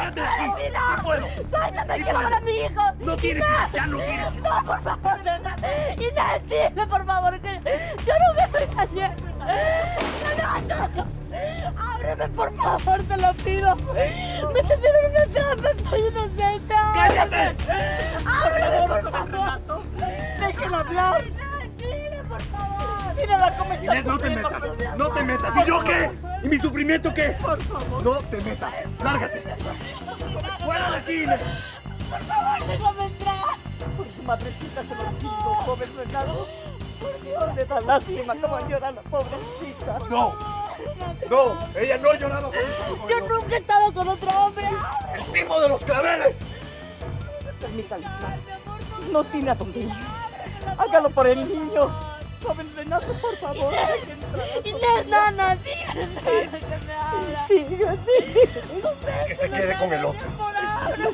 ¡Lárgate de aquí! ¡Sí, no! ¡Sí puedo! ¡Suéltame, ¡Sí quiero ver a mi hijo! ¡No quieres ¡Inés! ir! ¡Ya no quieres ir! No, por favor, Inés, dile, por favor, que yo no me estoy cayendo. ¡Renato! ¡Ábreme, por favor, te lo pido! ¡Me tendieron una trampa! ¡Soy inocente! ¡Cállate! ¡Ábreme, por favor! Renato, déjela hablar. Inés, dile, por favor! Mírala cómo está Inés, no te sufriendo, metas. por Dios. ¡No te metas! ¿Y yo qué? ¿Y mi sufrimiento qué? Por favor. No te metas. ¡Lárgate! ¡Fuera de aquí, Inés! ¡Por favor, déjame entrar! Por su madrecita se lo pido, joven Renato. Por Dios, le da lástima cómo llora la pobrecita. ¡No! ¡No! ¡Ella no lloraba por eso! Yo nunca he estado con otro hombre. ¡El tipo de los claveles! Permítale entrar. No tiene a dónde ir. Hágalo por el niño. Joven Renato, por favor. deje entrar a su Inés, nana, dígale, nana, que me habla. Siga, sí. Que se quede con el otro. Por ahora.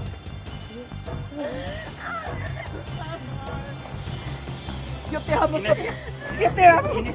Yo te amo, Inés. Sofía. Yo te amo. Inés.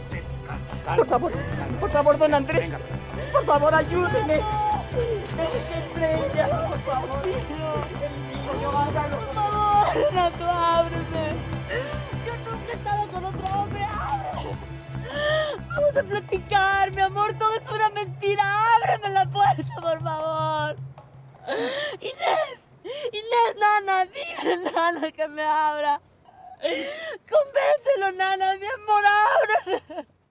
Por favor, don Andrés. Por favor, ayúdeme. Deje que entre ella, por favor. El niño, hágalo. Por favor, Renato, ábreme. Yo nunca he estado con otro hombre. Ábreme. Vamos a platicar, mi amor. Todo es una mentira. Ábreme la puerta, por favor. Inés. Inés, nana. Dígale, nana, que me abra. Convéncelo, nana. Mi amor, ábreme.